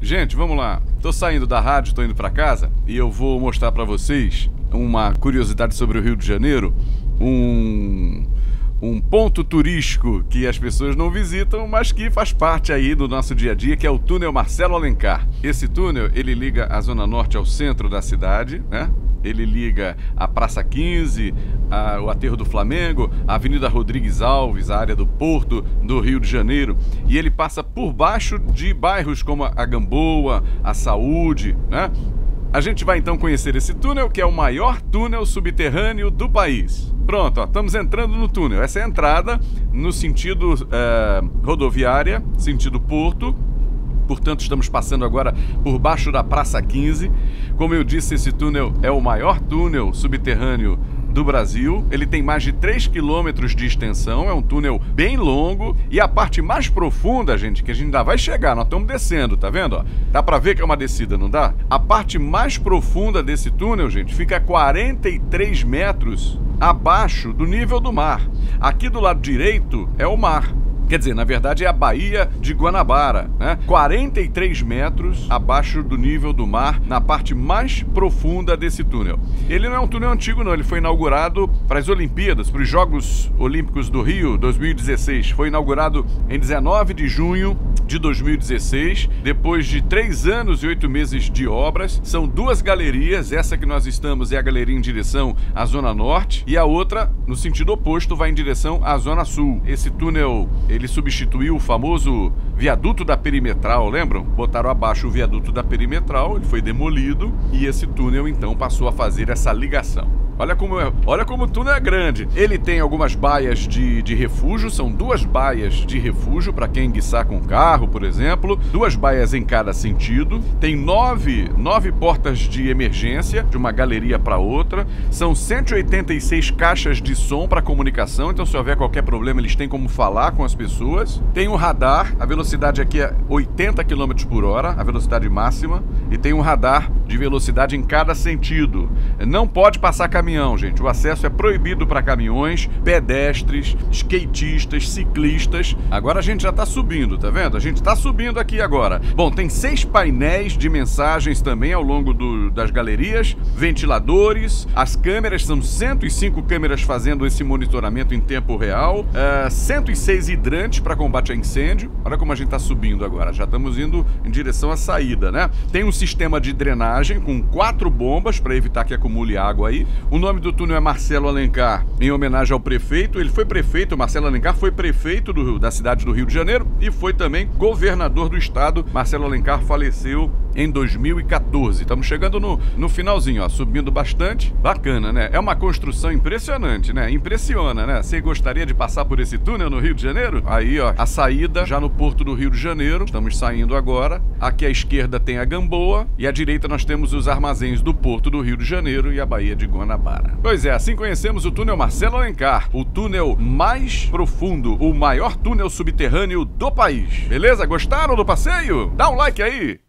Gente, vamos lá. Tô saindo da rádio, tô indo pra casa e eu vou mostrar pra vocês uma curiosidade sobre o Rio de Janeiro, um ponto turístico que as pessoas não visitam, mas que faz parte aí do nosso dia a dia, que é o túnel Marcelo Alencar. Esse túnel, ele liga a Zona Norte ao centro da cidade, né? Ele liga a Praça 15, o Aterro do Flamengo, a Avenida Rodrigues Alves, a área do Porto do Rio de Janeiro. E ele passa por baixo de bairros como a Gamboa, a Saúde, né? A gente vai então conhecer esse túnel, que é o maior túnel subterrâneo do país. Pronto, ó, estamos entrando no túnel. Essa é a entrada no sentido rodoviária, sentido Porto. Portanto, estamos passando agora por baixo da Praça 15. Como eu disse, esse túnel é o maior túnel subterrâneo do Brasil. Ele tem mais de 3 quilômetros de extensão, é um túnel bem longo. E a parte mais profunda, gente, que a gente ainda vai chegar, nós estamos descendo, tá vendo? Ó? Dá pra ver que é uma descida, não dá? A parte mais profunda desse túnel, gente, fica a 43 metros abaixo do nível do mar. Aqui do lado direito é o mar. Quer dizer, na verdade é a Baía de Guanabara, né? 43 metros abaixo do nível do mar, na parte mais profunda desse túnel. Ele não é um túnel antigo não, ele foi inaugurado para as Olimpíadas, para os Jogos Olímpicos do Rio 2016. Foi inaugurado em 19 de junho de 2016, depois de 3 anos e 8 meses de obras. São 2 galerias, essa que nós estamos é a galeria em direção à Zona Norte e a outra, no sentido oposto, vai em direção à Zona Sul. Esse túnel, ele substituiu o famoso viaduto da Perimetral, lembram? Botaram abaixo o viaduto da Perimetral, ele foi demolido e esse túnel então passou a fazer essa ligação. Olha como o túnel é grande. Ele tem algumas baias de refúgio, são 2 baias de refúgio para quem enguiçar com carro, por exemplo. 2 baias em cada sentido. Tem 9 portas de emergência, de uma galeria para outra. São 186 caixas de som para comunicação, então se houver qualquer problema eles têm como falar com as pessoas. Tem um radar, a velocidade aqui é 80 km por hora, a velocidade máxima. E tem um radar de velocidade em cada sentido. Não pode passar caminhão, gente. O acesso é proibido para caminhões, pedestres, skatistas, ciclistas. Agora a gente já está subindo, tá vendo? A gente está subindo aqui agora. Bom, tem 6 painéis de mensagens também ao longo das galerias, ventiladores, as câmeras, são 105 câmeras fazendo esse monitoramento em tempo real, 106 hidrantes para combate a incêndio. Olha como a gente está subindo agora, já estamos indo em direção à saída, né? Tem um sistema de drenagem com 4 bombas para evitar que acumule água aí. O nome do túnel é Marcelo Alencar, em homenagem ao prefeito. Ele foi prefeito, Marcelo Alencar foi prefeito da cidade do Rio de Janeiro e foi também governador do estado. Marcelo Alencar faleceu em 2014. Estamos chegando no finalzinho, ó, subindo bastante. Bacana, né? É uma construção impressionante, né? Impressiona, né? Você gostaria de passar por esse túnel no Rio de Janeiro? Aí, ó, a saída já no porto do Rio de Janeiro. Estamos saindo agora. Aqui à esquerda tem a Gamboa e à direita nós temos os armazéns do porto do Rio de Janeiro e a Baía de Guanabara. Pois é, assim conhecemos o túnel Marcelo Alencar, o túnel mais profundo, o maior túnel subterrâneo do país. Beleza? Gostaram do passeio? Dá um like aí!